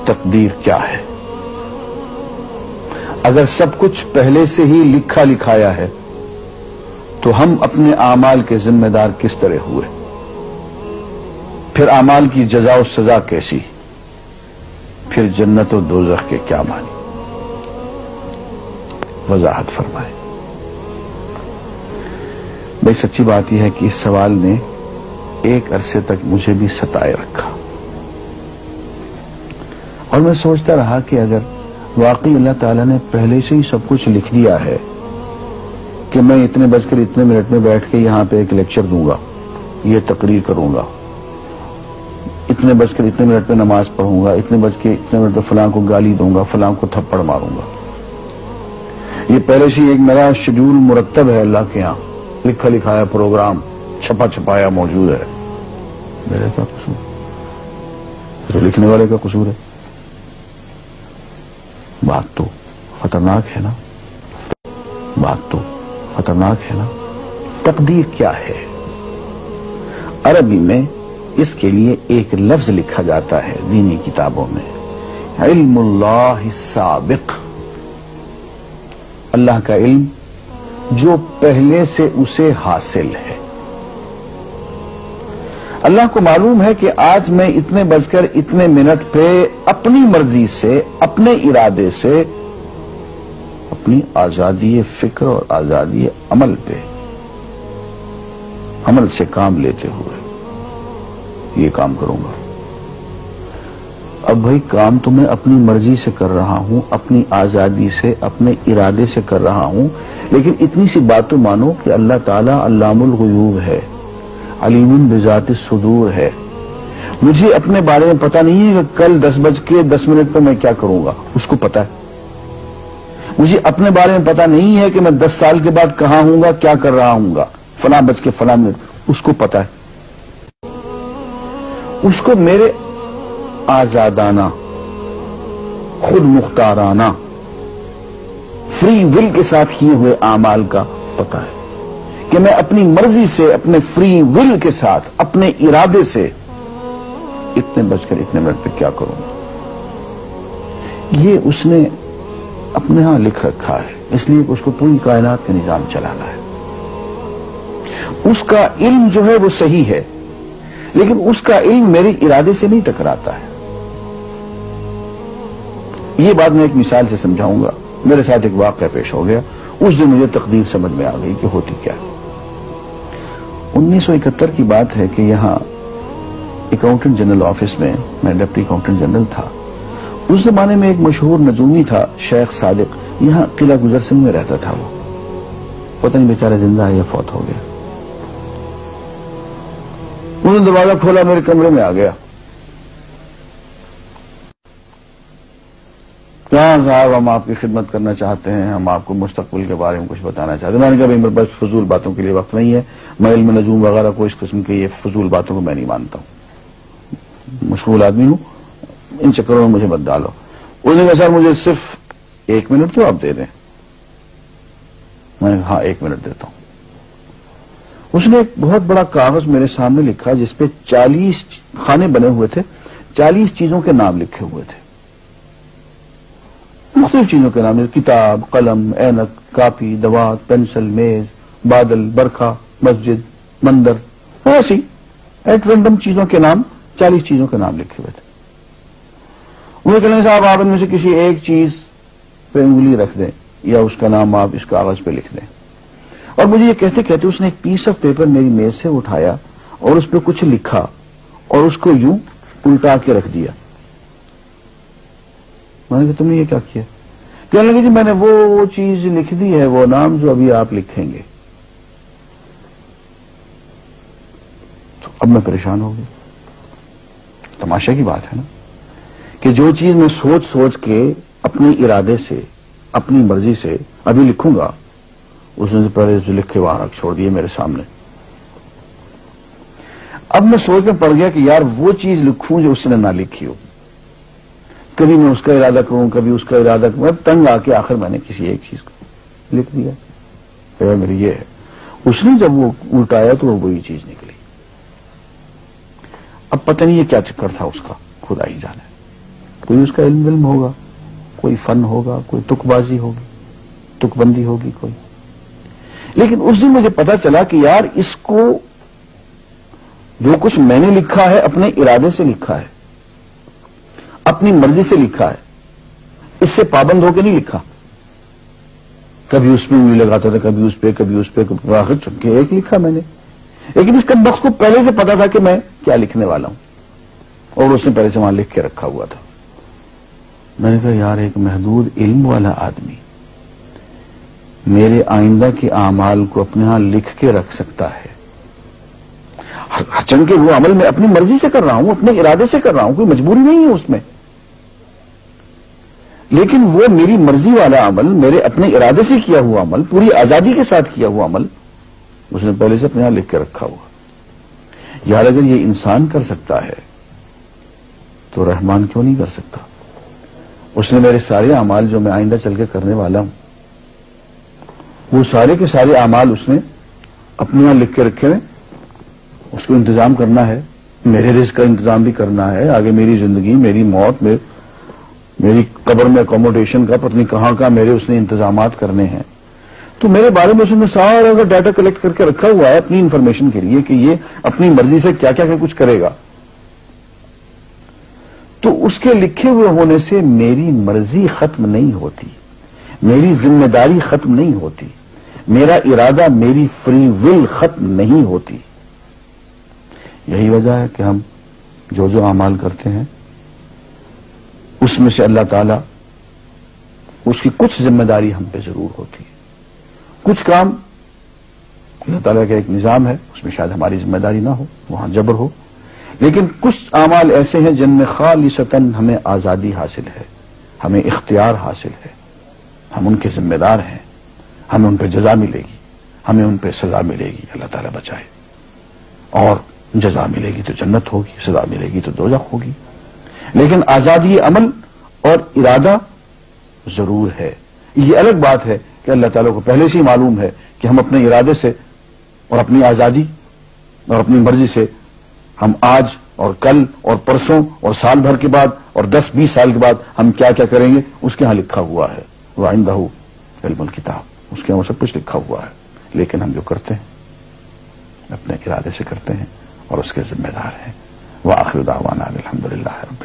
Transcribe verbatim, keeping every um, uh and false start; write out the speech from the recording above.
تقدیر کیا ہے؟ اگر سب کچھ پہلے سے ہی لکھا لکھایا ہے تو ہم اپنے اعمال کے ذمہ دار کس طرح ہوئے؟ پھر اعمال کی جزا و سزا کیسی؟ پھر جنت و دوزخ کے کیا معنی؟ وضاحت فرمائے۔ بھئی سچی بات یہ ہے کہ اس سوال نے ایک عرصے تک مجھے بھی ستائے رکھا، اور میں سوچتا رہا کہ اگر واقعی اللہ تعالیٰ نے پہلے سے ہی سب کچھ لکھ دیا ہے کہ میں اتنے بج کر اتنے منٹ میں بیٹھ کے یہاں پہ ایک لیکچر دوں گا، یہ تقریر کروں گا، اتنے بج کر اتنے منٹ میں نماز پڑھوں گا، اتنے بج کے اتنے منٹ میں فلاں کو گالی دوں گا، فلاں کو تھپڑ ماروں گا، یہ پہلے سے ایک میرا شیڈول مرتب ہے اللہ کے ہاں، لکھا لکھایا پروگرام چھپا چھپایا موجود ہے، میرا کیا قصور؟ تو لکھنے والے کا قصور ہے۔ بات تو خطرناک ہے نا، بات تو خطرناک ہے نا۔ تقدیر کیا ہے؟ عربی میں اس کے لیے ایک لفظ لکھا جاتا ہے دینی کتابوں میں، علم اللہ السابق، اللہ کا علم جو پہلے سے اسے حاصل ہے۔ اللہ کو معلوم ہے کہ آج میں اتنے بج کر اتنے منٹ پہ اپنی مرضی سے، اپنے ارادے سے، اپنی آزادی فکر اور آزادی عمل پہ، عمل سے کام لیتے ہوئے یہ کام کروں گا۔ اب بھائی کام تو میں اپنی مرضی سے کر رہا ہوں، اپنی آزادی سے، اپنے ارادے سے کر رہا ہوں، لیکن اتنی سی بات تو مانو کہ اللہ تعالیٰ علام الغیوب ہے، علیم بذات الصدور ہے۔ مجھے اپنے بارے میں پتا نہیں ہے کہ کل دس بج کے دس منٹ پہ میں کیا کروں گا، اس کو پتا ہے۔ مجھے اپنے بارے میں پتا نہیں ہے کہ میں دس سال کے بعد کہاں ہوں گا، کیا کر رہا ہوں گا، فلاں بج کے فلاں منٹ، اس کو پتا ہے۔ اس کو میرے آزادانہ، خود مختارانہ، فری ول کے ساتھ کیے ہوئے اعمال کا پتا ہے کہ میں اپنی مرضی سے، اپنے فری ول کے ساتھ، اپنے ارادے سے اتنے بج کر اتنے منٹ پہ کیا کروں گا۔ یہ اس نے اپنے ہاں لکھ رکھا ہے، اس لیے کہ اس کو پوری کائنات کا نظام چلانا ہے۔ اس کا علم جو ہے وہ صحیح ہے، لیکن اس کا علم میرے ارادے سے نہیں ٹکراتا ہے۔ یہ بات میں ایک مثال سے سمجھاؤں گا۔ میرے ساتھ ایک واقعہ پیش ہو گیا، اس دن مجھے تقدیر سمجھ میں آ گئی کہ ہوتی کیا ہے۔ انیس سو اکہتر کی بات ہے کہ یہاں اکاؤنٹنٹ جنرل آفس میں میں ڈپٹی اکاؤنٹنٹ جنرل تھا۔ اس زمانے میں ایک مشہور نجومی تھا شیخ صادق، یہاں قلعہ گزر سنگھ میں رہتا تھا۔ وہ پتہ نہیں بیچارہ زندہ ہے یا فوت ہو گیا۔ انہوں نے دروازہ کھولا، میرے کمرے میں آ گیا۔ کیا صاحب، ہم آپ کی خدمت کرنا چاہتے ہیں، ہم آپ کو مستقبل کے بارے میں کچھ بتانا چاہتے ہیں۔ میں نے کہا بھائی میرے پاس فضول باتوں کے لیے وقت نہیں ہے، میں علم نجوم وغیرہ کو، اس قسم کے یہ فضول باتوں کو میں نہیں مانتا ہوں، مشغول آدمی ہوں، ان چکروں میں مجھے مت ڈالو۔ انہوں نے کہا سر مجھے صرف ایک منٹ تو آپ دے دیں۔ میں نے کہا ہاں ایک منٹ دیتا ہوں۔ اس نے ایک بہت بڑا کاغذ میرے سامنے لکھا جس پہ چالیس خانے بنے ہوئے تھے، چالیس چیزوں کے نام لکھے ہوئے تھے، مختلف چیزوں کے نام، کتاب، قلم، اینک، کاپی، دوات، پینسل، میز، بادل، برکھا، مسجد، مندر، ایسی ایٹ رینڈم چیزوں کے نام، چالیس چیزوں کے نام لکھے ہوئے تھے۔ انہیں کہنے صاحب آپ ان میں سے کسی ایک چیز پہ انگلی رکھ دیں یا اس کا نام آپ اس کاغذ پہ لکھ دیں۔ اور مجھے یہ کہتے کہتے اس نے ایک پیس آف پیپر میری میز سے اٹھایا اور اس پہ کچھ لکھا اور اس کو یوں الٹا کے رکھ دیا۔ میں نے کہا تم نے یہ کیا کیا؟ کہنے لگے جی میں نے وہ چیز لکھ دی ہے، وہ نام جو ابھی آپ لکھیں گے۔ تو اب میں پریشان ہو گیا۔ تماشا کی بات ہے نا کہ جو چیز میں سوچ سوچ کے اپنے ارادے سے، اپنی مرضی سے ابھی لکھوں گا، اس نے پہلے جو لکھے وہاں رکھ چھوڑ دیے میرے سامنے۔ اب میں سوچ میں پڑ گیا کہ یار وہ چیز لکھوں جو اس نے نہ لکھی ہو، کبھی میں اس کا ارادہ کروں، کبھی اس کا ارادہ کروں، میں تنگ آ کے آخر میں نے کسی ایک چیز کو لکھ دیا، کہ میری یہ ہے۔ اس نے جب وہ الٹایا تو وہ وہی چیز نکلی۔ اب پتہ نہیں یہ کیا چکر تھا اس کا، خدا ہی جانے۔ کوئی اس کا علم علم ہوگا، کوئی فن ہوگا، کوئی تک بازی ہوگی، تک بندی ہوگی کوئی. لیکن اس دن مجھے پتا چلا کہ یار اس کو جو کچھ میں نے لکھا ہے اپنے ارادے سے لکھا ہے، اپنی مرضی سے لکھا ہے، اس سے پابند ہو کے نہیں لکھا. کبھی اس میں انگلی لگاتا تھا، کبھی اس پہ، کبھی اس پہ، آخر چن کے ایک لکھا میں نے. لیکن اس کمبخت کو پہلے سے پتا تھا کہ میں کیا لکھنے والا ہوں، اور اس نے پہلے سے وہاں لکھ کے رکھا ہوا تھا. میں نے کہا یار ایک محدود علم والا آدمی میرے آئندہ کے اعمال کو اپنے ہاں لکھ کے رکھ سکتا ہے. چن کے وہ عمل میں اپنی مرضی سے کر رہا ہوں، اپنے ارادے سے کر رہا ہوں، کوئی مجبوری نہیں ہے اس میں. لیکن وہ میری مرضی والا عمل، میرے اپنے ارادے سے کیا ہوا عمل، پوری آزادی کے ساتھ کیا ہوا عمل، اس نے پہلے سے اپنے یہاں لکھ کے رکھا ہوا. یار اگر یہ انسان کر سکتا ہے تو رحمان کیوں نہیں کر سکتا؟ اس نے میرے سارے اعمال جو میں آئندہ چل کے کرنے والا ہوں، وہ سارے کے سارے اعمال اس نے اپنے یہاں لکھ کے رکھے ہیں. اس کو انتظام کرنا ہے، میرے رزق کا انتظام بھی کرنا ہے، آگے میری زندگی، میری موت میں، میری قبر میں اکوموڈیشن کا پتہ نہیں کہاں کا میرے اس نے انتظامات کرنے ہیں. تو میرے بارے میں اس نے سارا کا ڈیٹا کلیکٹ کر کے رکھا ہوا ہے اپنی انفارمیشن کے لیے کہ یہ اپنی مرضی سے کیا کیا کچھ کرے گا. تو اس کے لکھے ہوئے ہونے سے میری مرضی ختم نہیں ہوتی، میری ذمہ داری ختم نہیں ہوتی، میرا ارادہ، میری فری ول ختم نہیں ہوتی. یہی وجہ ہے کہ ہم جو جو اعمال کرتے ہیں اس میں سے اللہ تعالیٰ اس کی کچھ ذمہ داری ہم پہ ضرور ہوتی ہے. کچھ کام اللہ تعالیٰ کا ایک نظام ہے، اس میں شاید ہماری ذمہ داری نہ ہو، وہاں جبر ہو. لیکن کچھ اعمال ایسے ہیں جن میں خالصتاً ہمیں آزادی حاصل ہے، ہمیں اختیار حاصل ہے، ہم ان کے ذمہ دار ہیں، ہمیں ان پہ جزا ملے گی، ہمیں ان پہ سزا ملے گی، اللہ تعالیٰ بچائے. اور جزا ملے گی تو جنت ہوگی، سزا ملے گی تو دوزخ ہوگی. لیکن آزادی عمل اور ارادہ ضرور ہے. یہ الگ بات ہے کہ اللہ تعالیٰ کو پہلے سے ہی معلوم ہے کہ ہم اپنے ارادے سے اور اپنی آزادی اور اپنی مرضی سے ہم آج اور کل اور پرسوں اور سال بھر کے بعد اور دس بیس سال کے بعد ہم کیا کیا کریں گے اس کے ہاں لکھا ہوا ہے. وَعِندَهُ عِلْمُ الْكِتَابِ، اس کے ہاں سب کچھ لکھا ہوا ہے. لیکن ہم جو کرتے ہیں اپنے ارادے سے کرتے ہیں اور اس کے ذمہ دار ہیں. وآخر دعوانا الحمدللہ.